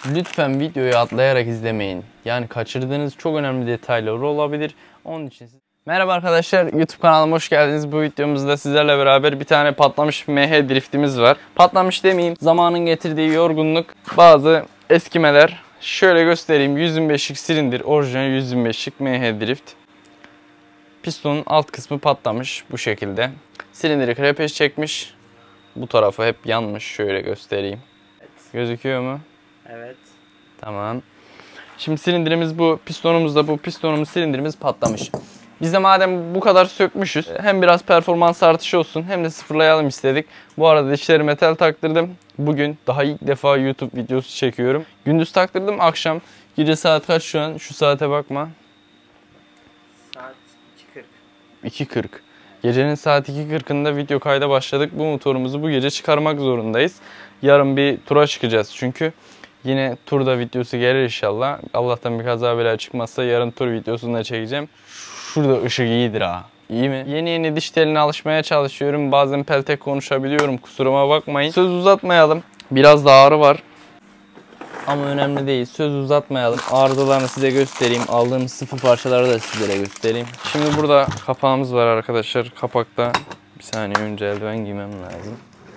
Lütfen videoyu atlayarak izlemeyin. Yani kaçırdığınız çok önemli detaylar olabilir. Onun için Merhaba arkadaşlar, YouTube kanalıma hoş geldiniz. Bu videomuzda sizlerle beraber bir tane patlamış MH driftimiz var. Patlamış demeyeyim, zamanın getirdiği yorgunluk, bazı eskimeler. Şöyle göstereyim, 125'lik silindir, orijinal 125'lik MH drift. Pistonun alt kısmı patlamış bu şekilde. Silindiri krepeş çekmiş. Bu tarafı hep yanmış, şöyle göstereyim. Evet. Gözüküyor mu? Evet. Tamam. Şimdi silindirimiz bu. Pistonumuz da bu. Pistonumuz, silindirimiz patlamış. Biz de madem bu kadar sökmüşüz, hem biraz performans artışı olsun hem de sıfırlayalım istedik. Bu arada dişleri metal taktırdım. Bugün daha ilk defa YouTube videosu çekiyorum. Gündüz taktırdım, akşam. Gece saat kaç şu an? Şu saate bakma. Saat 2.40. 2.40. Gecenin saat 2.40'ında video kayda başladık. Bu motorumuzu bu gece çıkarmak zorundayız. Yarın bir tura çıkacağız çünkü. Yine turda videosu gelir inşallah. Allah'tan bir kaza bela çıkmazsa yarın tur videosunu da çekeceğim. Şurada ışık iyidir ha. İyi mi? Yeni diş teline alışmaya çalışıyorum. Bazen peltek konuşabiliyorum. Kusuruma bakmayın. Söz uzatmayalım. Biraz da ağrı var. Ama önemli değil. Söz uzatmayalım. Arızalarını size göstereyim. Aldığım sıfır parçaları da sizlere göstereyim. Şimdi burada kapağımız var arkadaşlar. Kapakta bir saniye, önce eldiven giymem lazım.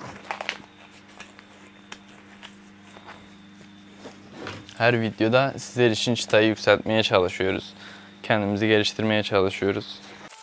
Her videoda sizler için çıtayı yükseltmeye çalışıyoruz. Kendimizi geliştirmeye çalışıyoruz.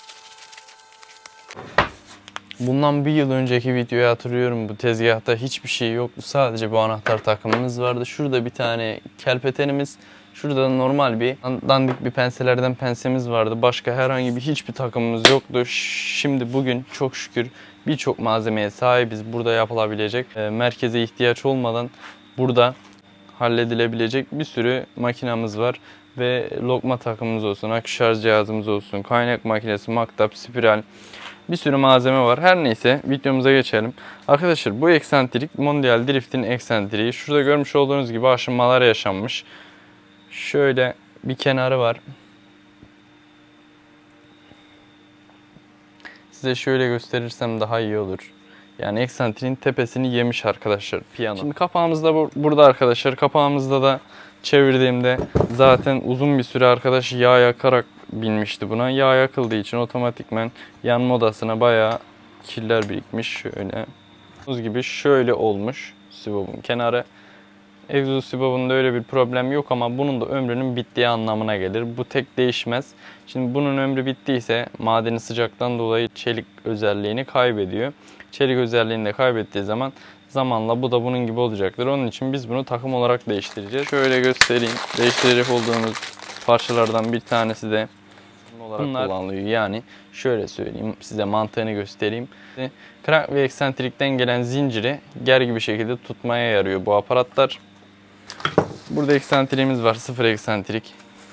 Bundan bir yıl önceki videoyu hatırlıyorum. Bu tezgahta hiçbir şey yoktu. Sadece bu anahtar takımımız vardı. Şurada bir tane kelpetenimiz. Şurada normal bir dandik bir penselerden pensemiz vardı. Başka herhangi hiçbir takımımız yoktu. Şimdi bugün çok şükür birçok malzemeye sahibiz. Burada yapılabilecek, merkeze ihtiyaç olmadan burada halledilebilecek bir sürü makinamız var. Ve lokma takımımız olsun, akü şarj cihazımız olsun, kaynak makinesi, maktap, spiral, bir sürü malzeme var. Her neyse videomuza geçelim. Arkadaşlar bu eksantrik Mondial Drift'in eksantriği. Şurada görmüş olduğunuz gibi aşınmalar yaşanmış. Şöyle bir kenarı var. Size şöyle gösterirsem daha iyi olur. Yani eksantriğin tepesini yemiş arkadaşlar piyano. Şimdi kapağımız da burada arkadaşlar. Kapağımızda da çevirdiğimde zaten uzun bir süre arkadaş yağ yakarak binmişti buna. Yağ yakıldığı için otomatikman yanma odasına bayağı kirler birikmiş. Şöyle. Buz gibi şöyle olmuş sibobun kenarı. Egzoz sibobunda öyle bir problem yok ama bunun da ömrünün bittiği anlamına gelir. Bu tek değişmez. Şimdi bunun ömrü bittiyse madeni sıcaktan dolayı çelik özelliğini kaybediyor. Çelik özelliğini de kaybettiği zaman zamanla bu da bunun gibi olacaktır. Onun için biz bunu takım olarak değiştireceğiz. Şöyle göstereyim. Değiştirecek olduğumuz parçalardan bir tanesi de bunlar kullanılıyor. Yani şöyle söyleyeyim, size mantığını göstereyim. Crank ve eksentrikten gelen zinciri gergi bir şekilde tutmaya yarıyor bu aparatlar. Burada eksentriğimiz var, sıfır eksentrik.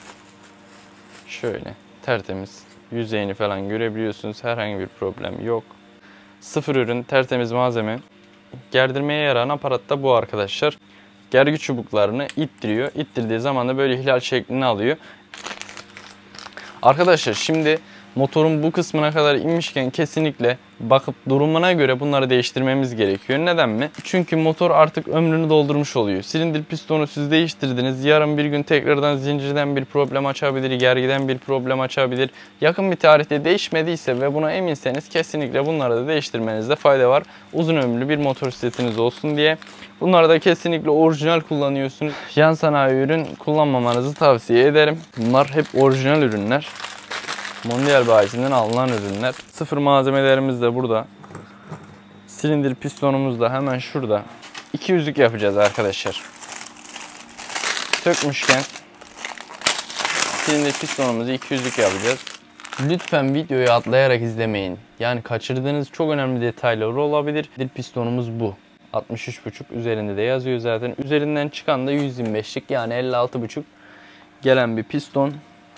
Şöyle tertemiz, yüzeyini falan görebiliyorsunuz. Herhangi bir problem yok. Sıfır ürün, tertemiz malzeme. Gerdirmeye yarayan aparat da bu arkadaşlar. Gergi çubuklarını ittiriyor. İttirdiği zaman da böyle hilal şeklini alıyor. Arkadaşlar şimdi motorun bu kısmına kadar inmişken kesinlikle bakıp durumuna göre bunları değiştirmemiz gerekiyor. Neden mi? Çünkü motor artık ömrünü doldurmuş oluyor. Silindir pistonu siz değiştirdiniz. Yarın bir gün tekrardan zincirden bir problem açabilir, gergiden bir problem açabilir. Yakın bir tarihte değişmediyse ve buna eminseniz kesinlikle bunları da değiştirmenizde fayda var. Uzun ömürlü bir motor setiniz olsun diye. Bunları da kesinlikle orijinal kullanıyorsunuz. Yan sanayi ürün kullanmamanızı tavsiye ederim. Bunlar hep orijinal ürünler. Mondial bayisinden alınan ürünler. Sıfır malzemelerimiz de burada. Silindir pistonumuz da hemen şurada. 200'lük yapacağız arkadaşlar. Sökmüşken silindir pistonumuzu 200'lük yapacağız. Lütfen videoyu atlayarak izlemeyin. Yani kaçırdığınız çok önemli detaylar olabilir. Pistonumuz bu. 63,5 üzerinde de yazıyor zaten. Üzerinden çıkan da 125'lik yani 56,5 gelen bir piston.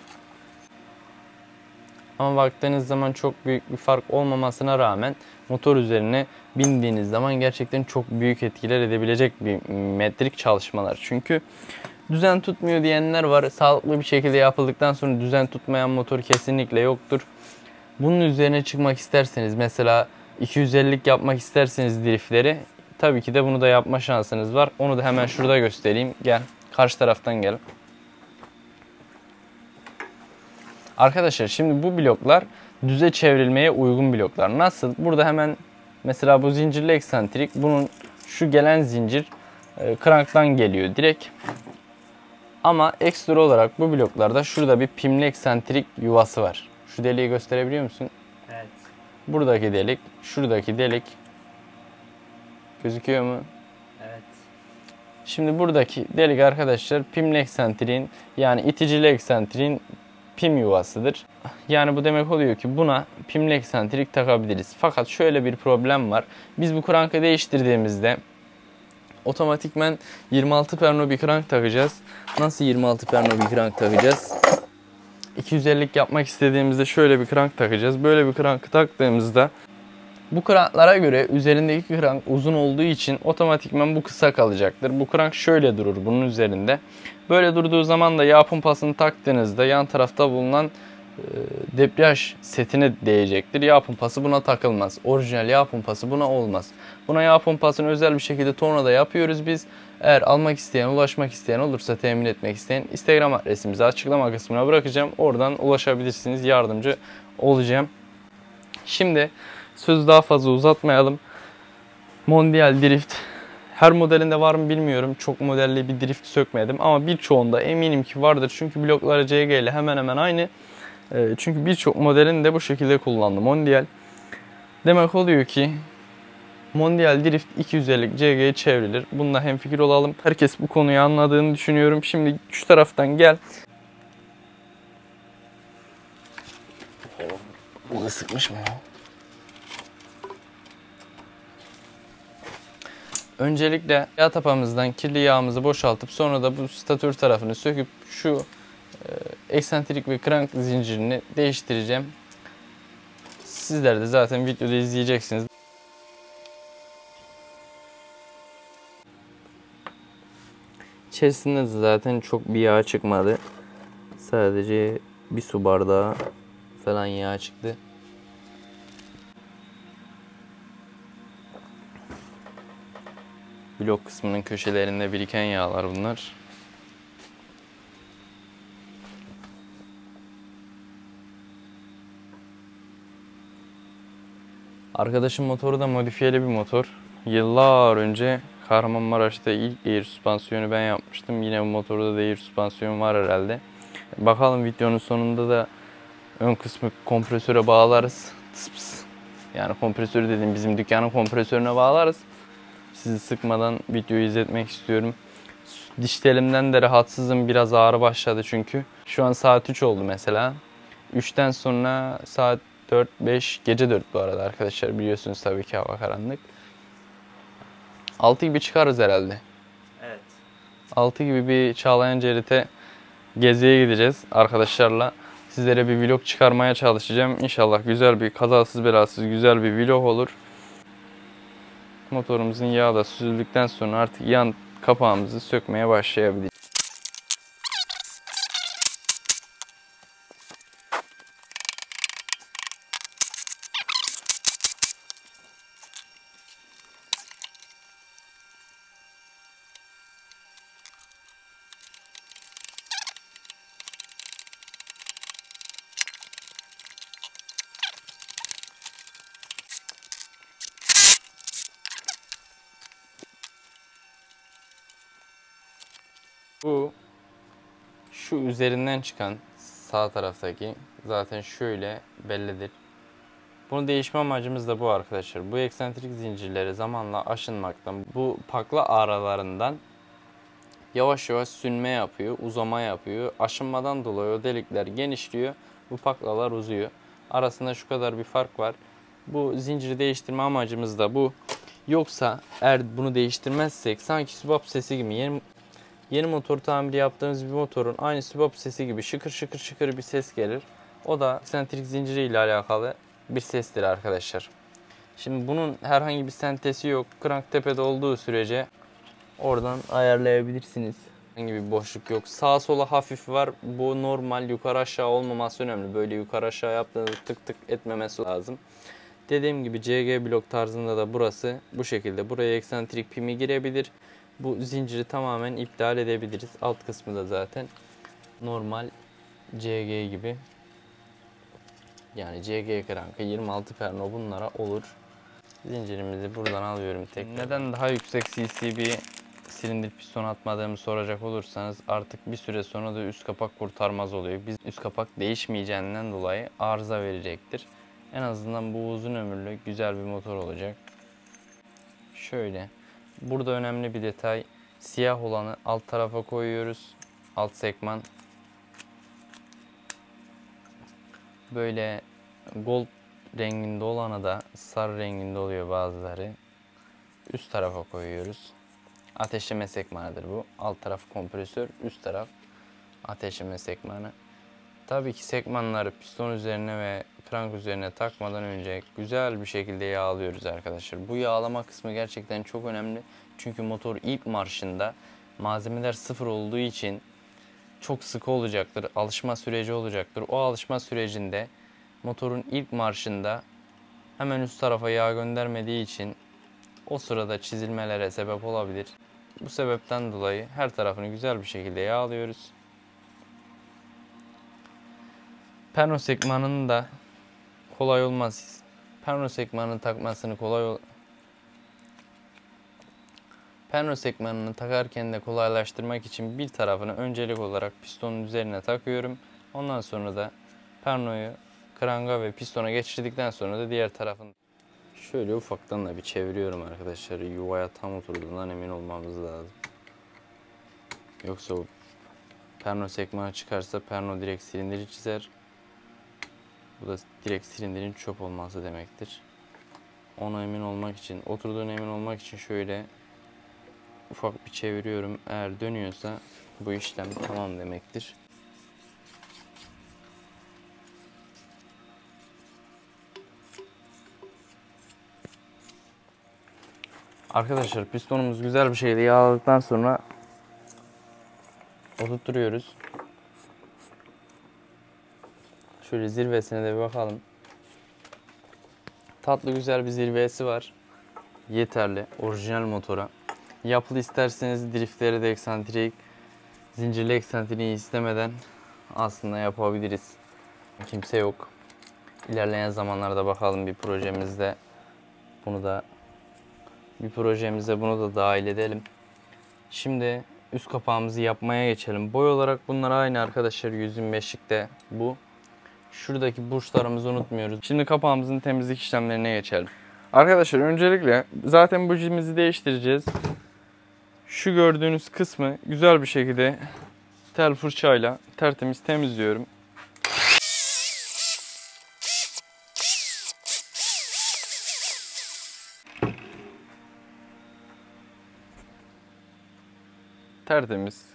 Ama baktığınız zaman çok büyük bir fark olmamasına rağmen motor üzerine bindiğiniz zaman gerçekten çok büyük etkiler edebilecek bir metrik çalışmalar. Çünkü düzen tutmuyor diyenler var. Sağlıklı bir şekilde yapıldıktan sonra düzen tutmayan motor kesinlikle yoktur. Bunun üzerine çıkmak isterseniz, mesela 250'lik yapmak isterseniz driftleri, tabii ki de bunu da yapma şansınız var. Onu da hemen şurada göstereyim. Gel. Karşı taraftan gel. Arkadaşlar şimdi bu bloklar düze çevrilmeye uygun bloklar. Nasıl? Burada hemen mesela bu zincirli eksantrik, bunun şu gelen zincir kranktan geliyor direkt. Ama ekstra olarak bu bloklarda şurada bir pimli eksantrik yuvası var. Şu deliği gösterebiliyor musun? Evet. Buradaki delik, şuradaki delik gözüküyor mu? Evet. Şimdi buradaki delik arkadaşlar pimli eksantriğin, yani iticili eksantriğin pim yuvasıdır. Yani bu demek oluyor ki buna pimli eksantrik takabiliriz. Fakat şöyle bir problem var. Biz bu krankı değiştirdiğimizde otomatikmen 26 perno bir krank takacağız. Nasıl 26 perno bir krank takacağız? 250'lik yapmak istediğimizde şöyle bir krank takacağız. Böyle bir krankı taktığımızda bu kranklara göre üzerindeki krank uzun olduğu için otomatikman bu kısa kalacaktır. Bu krank şöyle durur bunun üzerinde. Böyle durduğu zaman da yağ pompasını taktığınızda yan tarafta bulunan debriyaj setine değecektir. Yağ pompası buna takılmaz. Orijinal yağ pompası buna olmaz. Buna yağ pompasını özel bir şekilde tornada yapıyoruz biz. Eğer almak isteyen, ulaşmak isteyen olursa, temin etmek isteyen, Instagram adresimizi açıklama kısmına bırakacağım. Oradan ulaşabilirsiniz. Yardımcı olacağım. Şimdi sözü daha fazla uzatmayalım. Mondial Drift her modelinde var mı bilmiyorum. Çok modelli bir drift sökmedim ama birçoğunda eminim ki vardır. Çünkü blokları CG ile hemen hemen aynı. Çünkü birçok modelini de bu şekilde kullandı Mondial. Demek oluyor ki Mondial Drift 250 CG'ye çevrilir. Bununla hemfikir olalım. Herkes bu konuyu anladığını düşünüyorum. Şimdi şu taraftan gel. Bu sıkmış mı ya? Öncelikle yağ tapamızdan kirli yağımızı boşaltıp sonra da bu statür tarafını söküp şu eksantrik ve krank zincirini değiştireceğim. Sizler de zaten videoda izleyeceksiniz. İçerisinde zaten çok bir yağ çıkmadı. Sadece bir su bardağı falan yağ çıktı. Blok kısmının köşelerinde biriken yağlar bunlar. Arkadaşım motoru da modifiyeli bir motor. Yıllar önce Kahramanmaraş'ta ilk air süspansiyonu ben yapmıştım. Yine bu motorda da air süspansiyon var herhalde. Bakalım videonun sonunda da ön kısmı kompresöre bağlarız. Tıs pıs. Yani kompresörü dediğim bizim dükkanın kompresörüne bağlarız. Sizi sıkmadan videoyu izletmek istiyorum. Diş telimden de rahatsızım. Biraz ağrı başladı çünkü. Şu an saat 3 oldu mesela. 3'ten sonra saat 4, 5, gece 4 bu arada arkadaşlar. Biliyorsunuz tabii ki hava karanlık. 6 gibi çıkarız herhalde. Evet. 6 gibi bir Çağlayan Cerit'e geziye gideceğiz arkadaşlarla. Sizlere bir vlog çıkarmaya çalışacağım. İnşallah güzel bir, kazasız belasız güzel bir vlog olur. Motorumuzun yağı da süzüldükten sonra artık yan kapağımızı sökmeye başlayabiliriz. Bu şu üzerinden çıkan sağ taraftaki zaten şöyle bellidir. Bunu değişme amacımız da bu arkadaşlar. Bu eksantrik zincirleri zamanla aşınmaktan, bu pakla aralarından yavaş yavaş sünme yapıyor, uzama yapıyor. Aşınmadan dolayı o delikler genişliyor, bu paklalar uzuyor. Arasında şu kadar bir fark var. Bu zinciri değiştirme amacımız da bu. Yoksa eğer bunu değiştirmezsek sanki sübap sesi gibi yeni motor tamiri yaptığımız bir motorun aynı sübap sesi gibi şıkır şıkır şıkır bir ses gelir. O da eksantrik zinciri ile alakalı bir sestir arkadaşlar. Şimdi bunun herhangi bir sentezi yok. Krank tepede olduğu sürece oradan ayarlayabilirsiniz. Herhangi bir boşluk yok. Sağa sola hafif var. Bu normal, yukarı aşağı olmaması önemli. Böyle yukarı aşağı yaptığınızda tık tık etmemesi lazım. Dediğim gibi CG blok tarzında da burası bu şekilde. Buraya eksantrik pimi girebilir. bu zinciri tamamen iptal edebiliriz. Alt kısmı da zaten normal CG gibi. Yani CG krankı 26 perno bunlara olur. Zincirimizi buradan alıyorum tekrar. Neden daha yüksek cc bir silindir piston atmadığımı soracak olursanız, artık bir süre sonra da üst kapak kurtarmaz oluyor. Biz üst kapak değişmeyeceğinden dolayı arıza verecektir. En azından bu uzun ömürlü güzel bir motor olacak. Şöyle. Burada önemli bir detay. Siyah olanı alt tarafa koyuyoruz. Alt sekman. Böyle gold renginde olanı da sarı renginde oluyor bazıları. Üst tarafa koyuyoruz. Ateşleme sekmanıdır bu. Alt taraf kompresör, üst taraf ateşleme sekmanı. Tabii ki sekmanları piston üzerine ve krank üzerine takmadan önce güzel bir şekilde yağlıyoruz arkadaşlar. Bu yağlama kısmı gerçekten çok önemli. Çünkü motor ilk marşında malzemeler sıfır olduğu için çok sıkı olacaktır. Alışma süreci olacaktır. O alışma sürecinde motorun ilk marşında hemen üst tarafa yağ göndermediği için o sırada çizilmelere sebep olabilir. Bu sebepten dolayı her tarafını güzel bir şekilde yağlıyoruz. Perno sekmanının da kolay olmaz. Perno sekmanının takmasını Perno sekmanını takarken de kolaylaştırmak için bir tarafını öncelik olarak pistonun üzerine takıyorum. Ondan sonra da pernoyu kranga ve pistona geçirdikten sonra da diğer tarafını şöyle ufaktan da bir çeviriyorum arkadaşlar. Yuvaya tam oturduğundan emin olmamız lazım. Yoksa o perno sekmanı çıkarsa perno direkt silindiri çizer. Bu da direkt silindirin çöp olması demektir. Ona emin olmak için, oturduğuna emin olmak için şöyle ufak bir çeviriyorum. Eğer dönüyorsa bu işlem tamam demektir. Arkadaşlar pistonumuz güzel bir şekilde yağladıktan sonra oturtuyoruz. Şöyle zirvesine de bir bakalım. Tatlı güzel bir zirvesi var. Yeterli orijinal motora. Yapılı isterseniz driftleri de eksantrik, zincirli eksantriği istemeden aslında yapabiliriz. Kimse yok. İlerleyen zamanlarda bakalım bir projemizde bunu da dahil edelim. Şimdi üst kapağımızı yapmaya geçelim. Boy olarak bunlar aynı arkadaşlar. 125'likte bu. Şuradaki burçlarımızı unutmuyoruz. Şimdi kapağımızın temizlik işlemlerine geçelim. Arkadaşlar öncelikle zaten bujimizi değiştireceğiz. Şu gördüğünüz kısmı güzel bir şekilde tel fırçayla tertemiz temizliyorum. Tertemiz.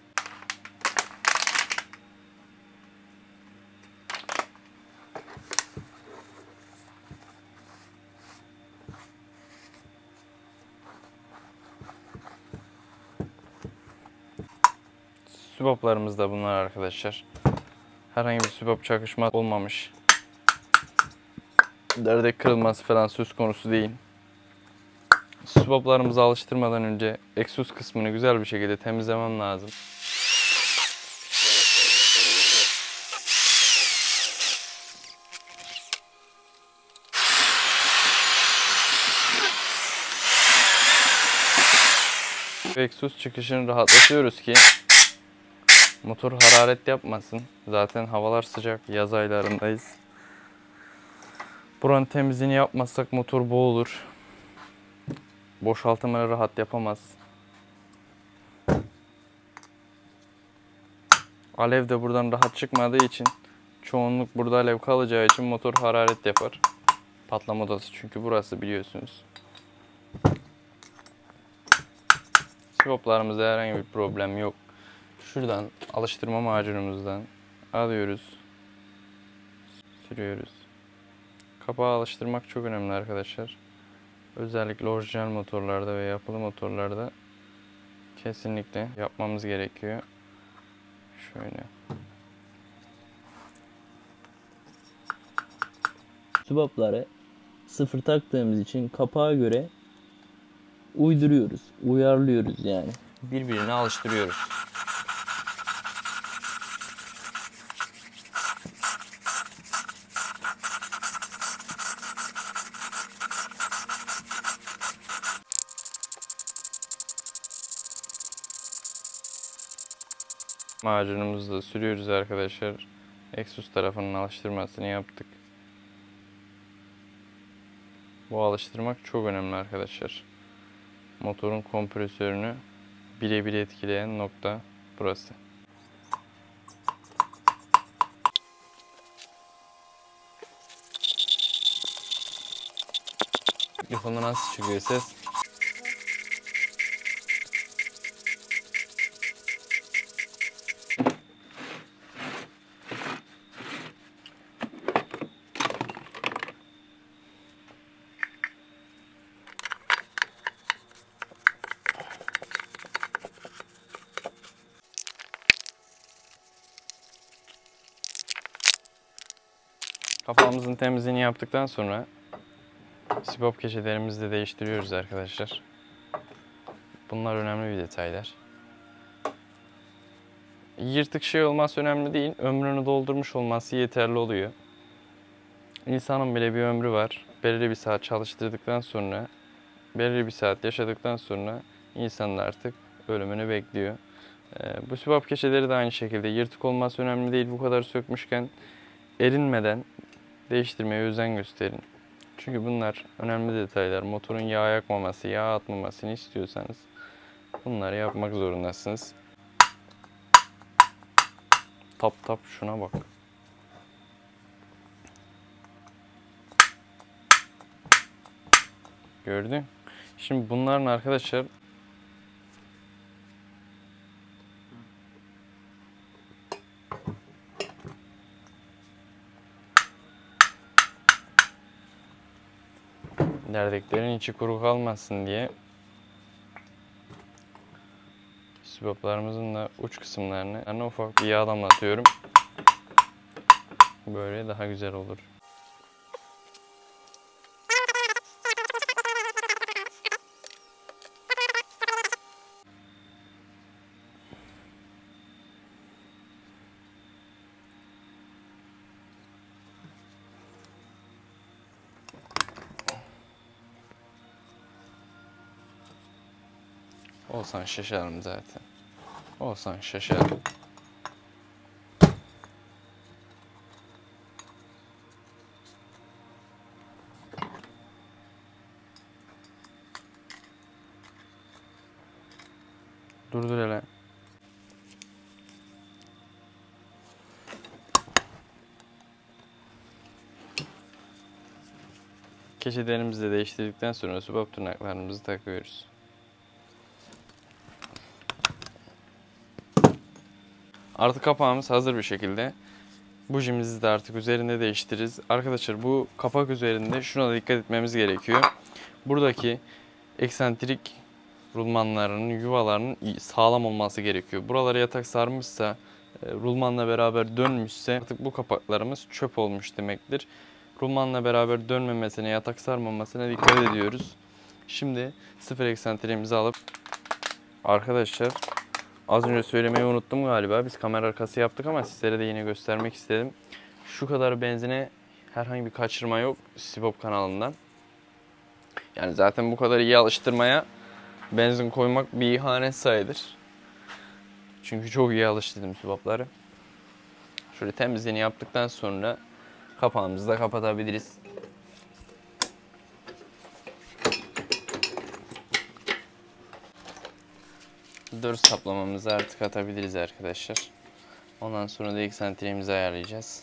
Sübaplarımız da bunlar arkadaşlar. Herhangi bir sübap çakışma olmamış. Derdek kırılması falan söz konusu değil. Sübaplarımızı alıştırmadan önce egzoz kısmını güzel bir şekilde temizlemem lazım. Egzoz çıkışını rahatlatıyoruz ki motor hararet yapmasın. Zaten havalar sıcak, yaz aylarındayız. Buranın temizliğini yapmazsak motor boğulur. Boşaltımını rahat yapamaz. Alev de buradan rahat çıkmadığı için, çoğunluk burada alev kalacağı için motor hararet yapar. Patlama odası çünkü burası, biliyorsunuz. Sivoplarımızda herhangi bir problem yok. Şuradan alıştırma macunumuzdan alıyoruz. Sürüyoruz. Kapağı alıştırmak çok önemli arkadaşlar. Özellikle orijinal motorlarda ve yapılı motorlarda kesinlikle yapmamız gerekiyor. Şöyle. Sübapları sıfır taktığımız için kapağa göre uyduruyoruz, uyarlıyoruz yani. birbirine alıştırıyoruz. Macunumuzu da sürüyoruz arkadaşlar. Egzoz tarafının alıştırmasını yaptık. Bu alıştırmak çok önemli arkadaşlar. Motorun kompresörünü birebir etkileyen nokta burası. Mikrofonda nasıl çıkıyor ses? Kapağımızın temizliğini yaptıktan sonra sibop keçelerimizi de değiştiriyoruz arkadaşlar. Bunlar önemli bir detaylar. Yırtık şey olması önemli değil. Ömrünü doldurmuş olması yeterli oluyor. İnsanın bile bir ömrü var. Belirli bir saat çalıştırdıktan sonra, belirli bir saat yaşadıktan sonra insan da artık ölümünü bekliyor. Bu sibop keçeleri de aynı şekilde yırtık olması önemli değil. Bu kadar sökmüşken erinmeden değiştirmeye özen gösterin. Çünkü bunlar önemli detaylar. Motorun yağ yakmaması, yağ atmamasını istiyorsanız bunları yapmak zorundasınız. Tap şuna bak. Gördün? Şimdi bunların arkadaşlar derdeklerin içi kuru kalmasın diye siboplarımızın da uç kısımlarını ufak bir yağ damlatıyorum. Böyle daha güzel olur. Olsan şaşarım zaten. Olsan şaşarım. Durdur hele. Keçelerimizi de değiştirdikten sonra subap tırnaklarımızı takıyoruz. Artık kapağımız hazır bir şekilde. Bujimizi de artık üzerinde değiştiririz. Arkadaşlar bu kapak üzerinde şuna da dikkat etmemiz gerekiyor. Buradaki eksantrik rulmanlarının yuvalarının sağlam olması gerekiyor. Buralara yatak sarmışsa, rulmanla beraber dönmüşse artık bu kapaklarımız çöp olmuş demektir. Rulmanla beraber dönmemesine, yatak sarmamasına dikkat ediyoruz. Şimdi sıfır eksantriğimizi alıp arkadaşlar az önce söylemeyi unuttum galiba. Biz kamera arkası yaptık ama sizlere de yine göstermek istedim. Şu kadar benzine herhangi bir kaçırma yok Sibop kanalından. Yani zaten bu kadar iyi alıştırmaya benzin koymak bir ihanet sayılır. Çünkü çok iyi alıştırdım Sibop'ları. Şöyle temizliğini yaptıktan sonra kapağımızı da kapatabiliriz. Dört saplamamızı artık atabiliriz arkadaşlar. Ondan sonra da eksantriğimizi ayarlayacağız.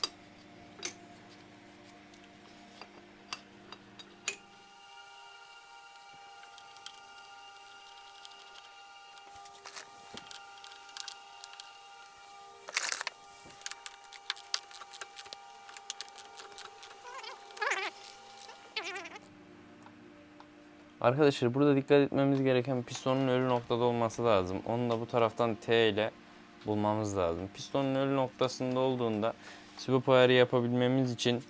Arkadaşlar burada dikkat etmemiz gereken pistonun ölü noktada olması lazım. Onu da bu taraftan T ile bulmamız lazım. Pistonun ölü noktasında olduğunda sibop ayarı yapabilmemiz için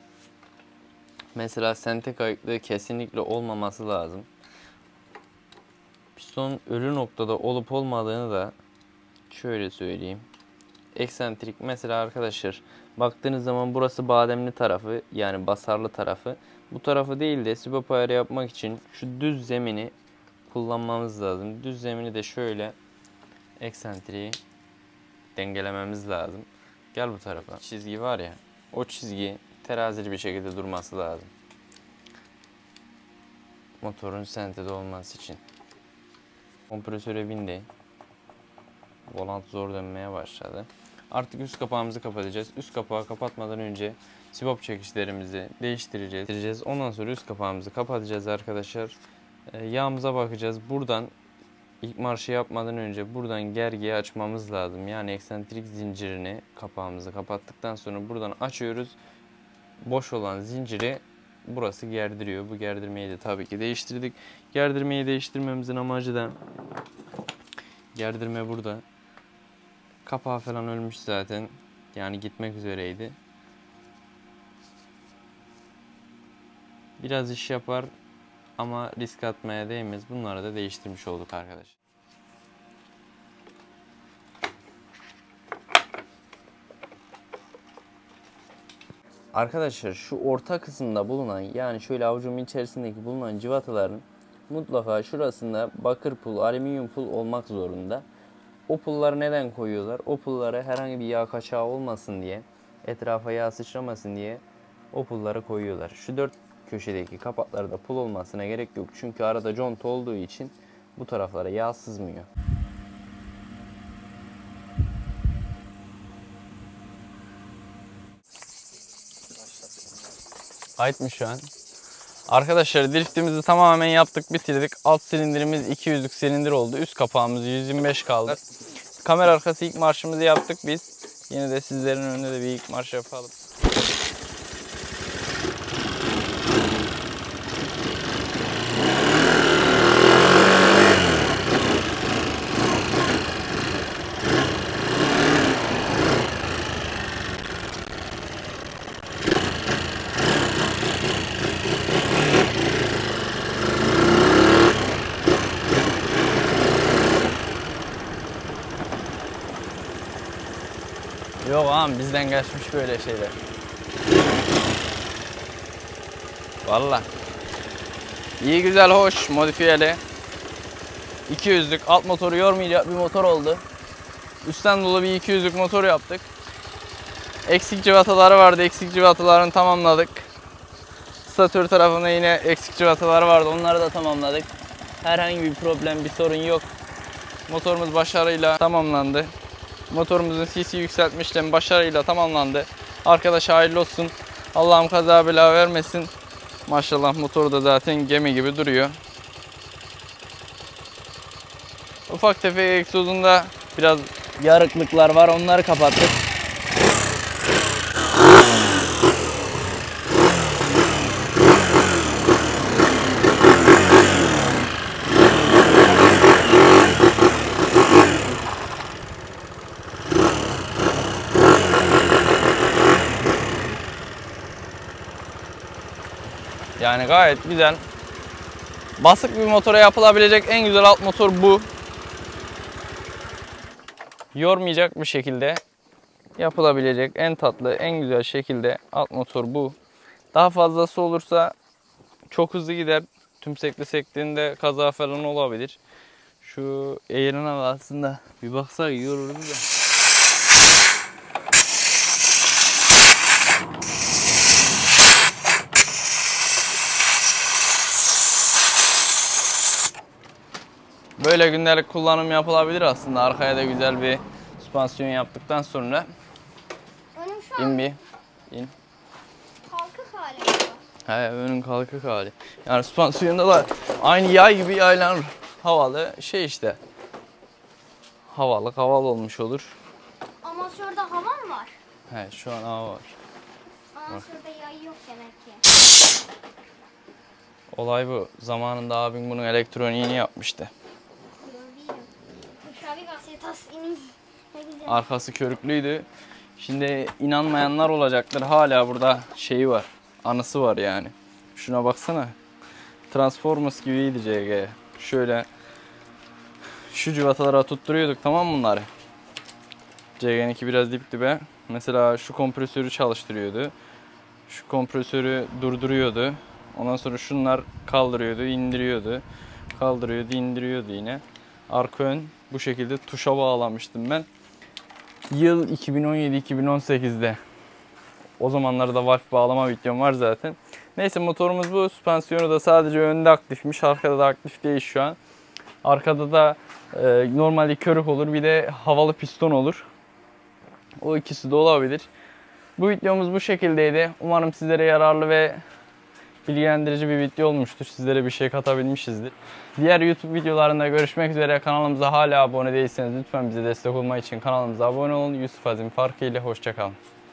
mesela sente kayıklığı kesinlikle olmaması lazım. piston ölü noktada olup olmadığını da şöyle söyleyeyim. Eksantrik mesela arkadaşlar, baktığınız zaman burası bademli tarafı, yani basarlı tarafı. Bu tarafı değil de sibop ayarı yapmak için şu düz zemini kullanmamız lazım. Düz zemini de şöyle eksantriği dengelememiz lazım. Gel bu tarafa. Çizgi var ya, o çizgi terazili bir şekilde durması lazım. Motorun sentede olması için. Kompresöre bindi. Volant zor dönmeye başladı. Artık üst kapağımızı kapatacağız. Üst kapağı kapatmadan önce sibop çekişlerimizi değiştireceğiz. Ondan sonra üst kapağımızı kapatacağız arkadaşlar. Yağımıza bakacağız. Buradan ilk marşı yapmadan önce buradan gergiyi açmamız lazım. Yani eksantrik zincirini, kapağımızı kapattıktan sonra buradan açıyoruz. Boş olan zinciri burası gerdiriyor. Bu gerdirmeyi de tabii ki değiştirdik. Gerdirmeyi değiştirmemizin amacı da, gerdirme burada. Kapağı falan ölmüş zaten. Yani gitmek üzereydi. Biraz iş yapar ama risk atmaya değmez. Bunları da değiştirmiş olduk arkadaşlar. Arkadaşlar şu orta kısımda bulunan, yani şöyle avucumun içerisindeki bulunan cıvataların mutlaka şurasında bakır pul, alüminyum pul olmak zorunda. O pulları neden koyuyorlar? O pullara herhangi bir yağ kaçağı olmasın diye, etrafa yağ sıçramasın diye o pulları koyuyorlar. Şu dört köşedeki kapaklarda pul olmasına gerek yok. Çünkü arada conta olduğu için bu taraflara yağ sızmıyor. Ait mi şu an? Arkadaşlar driftimizi tamamen yaptık, bitirdik. Alt silindirimiz 200'lük silindir oldu. Üst kapağımız 125 kaldı. Kamera arkası ilk marşımızı yaptık biz. Yine de sizlerin önünde de bir ilk marş yapalım. Yok ağam, bizden kaçmış böyle şeyler. Vallahi. İyi güzel hoş modifiyeli. 200'lük alt motoru yormayacak bir motor oldu. Üstten dolu bir 200'lük motor yaptık. Eksik cıvataları vardı. Eksik cıvatalarını tamamladık. Statör tarafında yine eksik cıvatalar vardı. Onları da tamamladık. Herhangi bir problem, bir sorun yok. Motorumuz başarıyla tamamlandı. Motorumuzun CC yükseltme işlemi başarıyla tamamlandı. Arkadaşa hayırlı olsun. Allah'ım kaza bela vermesin. Maşallah motoru da zaten gemi gibi duruyor. Ufak tefek egzozunda biraz yarıklıklar var. Onları kapattık. Yani gayet güzel. Basık bir motora yapılabilecek en güzel alt motor bu. Yormayacak bir şekilde yapılabilecek en tatlı, en güzel şekilde alt motor bu. Daha fazlası olursa çok hızlı gider. Tümsekli sektiğinde kaza falan olabilir. Şu eğrine aslında bir baksak iyi olurdu da. Böyle gündelik kullanım yapılabilir aslında. Arkaya da güzel bir süspansiyon yaptıktan sonra. Önüm şu İn an bir. İn. kalkık hali mi? He, önün kalkık hali. Yani süspansiyonda da aynı yay gibi yaylanır. Havalı şey işte. Havalı olmuş olur. Amasörde hava mı var? He, şu an hava var. Amasörde yay yok demek ki. Olay bu. Zamanında abim bunun elektroniğini yapmıştı. Gördüm. Şabi gazetas inin. Ne güzel. Arkası körüklüydü. Şimdi inanmayanlar olacaktır. Hala burada şeyi var. Anısı var yani. Şuna baksana. Transformers gibiydi CG. Şöyle Şu cıvatalara tutturuyorduk, tamam mı bunları? CGN2 biraz dip dibe. Mesela şu kompresörü çalıştırıyordu. Şu kompresörü durduruyordu. Ondan sonra şunlar kaldırıyordu, indiriyordu. Kaldırıyordu, indiriyordu yine. Arka ön bu şekilde tuşa bağlamıştım ben. Yıl 2017-2018'de. O zamanlarda valve bağlama videom var zaten. Neyse, motorumuz bu. Süspansiyonu da sadece önde aktifmiş. Arkada da aktif değil şu an. Arkada da normalde körük olur. Bir de havalı piston olur. O ikisi de olabilir. Bu videomuz bu şekildeydi. Umarım sizlere yararlı ve bilgilendirici bir video olmuştur. Sizlere bir şey katabilmişizdir. Diğer YouTube videolarında görüşmek üzere. Kanalımıza hala abone değilseniz lütfen bize destek olmak için kanalımıza abone olun. Yusuf Azim Farkı ile hoşça kalın.